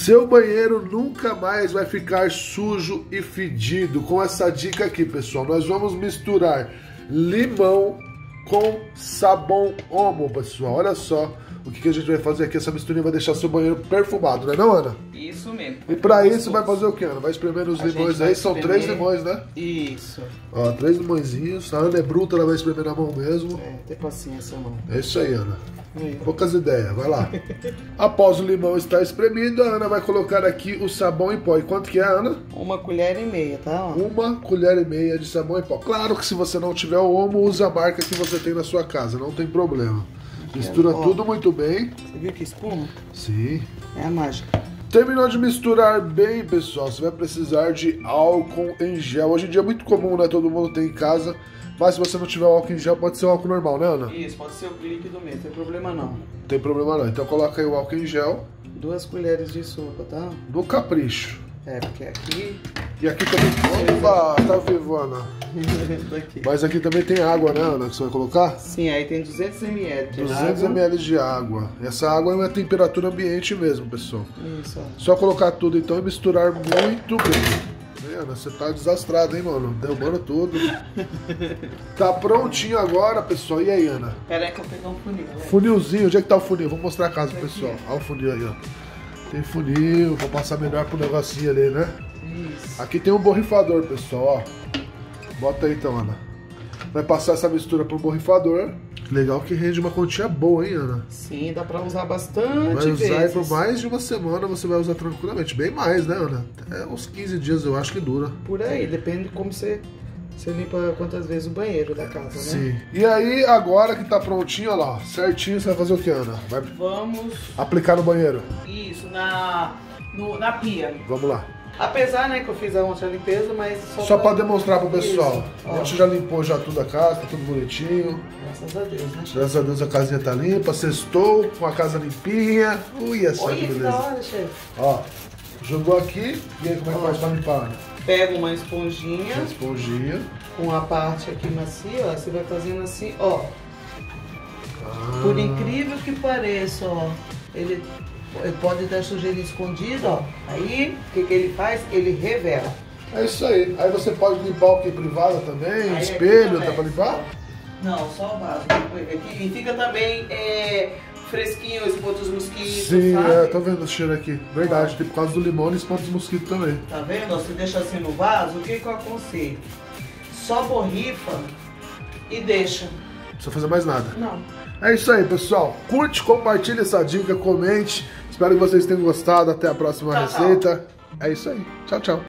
Seu banheiro nunca mais vai ficar sujo e fedido. Com essa dica aqui, pessoal, nós vamos misturar limão com sabão Omo, pessoal. Olha só o que a gente vai fazer aqui. Essa misturinha vai deixar seu banheiro perfumado, não é não, Ana? Isso mesmo. E pra isso vai fazer o que, Ana? Vai espremer os limões aí. São 3 limões, né? Isso. Ó, 3 limõezinhos. A Ana é bruta, ela vai espremer na mão mesmo. É, tem paciência, não. É isso aí, Ana. Poucas ideias, vai lá. Após o limão estar espremido, a Ana vai colocar aqui o sabão em pó. E quanto que é, Ana? 1,5 colher, tá? Ó. 1,5 colher de sabão em pó. Claro que se você não tiver o Omo, use a marca que você tem na sua casa, não tem problema. Mistura tudo muito bem. Você viu que espuma? Sim. É a mágica. Terminou de misturar bem, pessoal, você vai precisar de álcool em gel. Hoje em dia é muito comum, né? Todo mundo tem em casa. Mas se você não tiver o álcool em gel, pode ser o álcool normal, né, Ana? Isso, pode ser o líquido mesmo, não tem problema não. Não tem problema não. Então coloca aí o álcool em gel. 2 colheres de sopa, tá? Do capricho. É, porque aqui... E aqui também... Opa, tá vivo, Ana. Mas aqui também tem água, né, Ana, que você vai colocar? Sim, aí tem 200 ml de 200 ml de água. Essa água é uma temperatura ambiente mesmo, pessoal. Isso. Só colocar tudo então e misturar muito bem. Ana, você tá desastrado, hein, mano? Derrubando tudo. Tá prontinho agora, pessoal. E aí, Ana? Pera aí que eu vou pegar um funil. Funilzinho. Onde é que tá o funil? Vou mostrar a casa pro pessoal. Olha o funil aí, ó. Tem funil, vou passar melhor pro negocinho ali, né? Isso. Aqui tem um borrifador, pessoal, ó. Bota aí então, Ana. Vai passar essa mistura pro borrifador. Legal que rende uma quantia boa, hein, Ana? Sim, dá pra usar bastante vai usar vezes. Por mais de uma semana, você vai usar tranquilamente. Bem mais, né, Ana? Até uns 15 dias eu acho que dura. Por aí, depende de como você limpa quantas vezes o banheiro da casa, né? Sim. E aí, agora que tá prontinho, olha lá, certinho, você vai fazer o que, Ana? Vamos aplicar no banheiro. Isso, na pia. Vamos lá. Apesar, né, que eu fiz ontem a limpeza, mas só pra demonstrar pro pessoal. A gente já limpou já tudo a casa, tá tudo bonitinho. Graças a Deus, né? Graças a Deus a casinha tá limpa, sextou, com a casa limpinha. Ui, essa Olha que que beleza. da hora, chefe. Ó, jogou aqui, e aí como é que faz pra limpar, Ana? Pega uma esponjinha. Uma esponjinha. Com a parte aqui macia, ó, você vai fazendo assim, ó. Por incrível que pareça, ó, ele pode ter sujeirinha escondida, ó. Aí, o que ele faz? Ele revela. É isso aí. Aí você pode limpar o que? Privada também? Aí espelho, dá pra limpar? Não, só o vaso. E fica também fresquinho, espanta os mosquitos, sim, sabe? tô vendo o cheiro aqui. Verdade, por causa do limão e espanta os mosquitos também. Tá vendo? Você deixa assim no vaso, o que eu aconselho? Só borrifa e deixa. Não precisa fazer mais nada. Não. É isso aí, pessoal. Curte, compartilha essa dica, comente. Espero que vocês tenham gostado. Até a próxima receita. É isso aí. Tchau, tchau.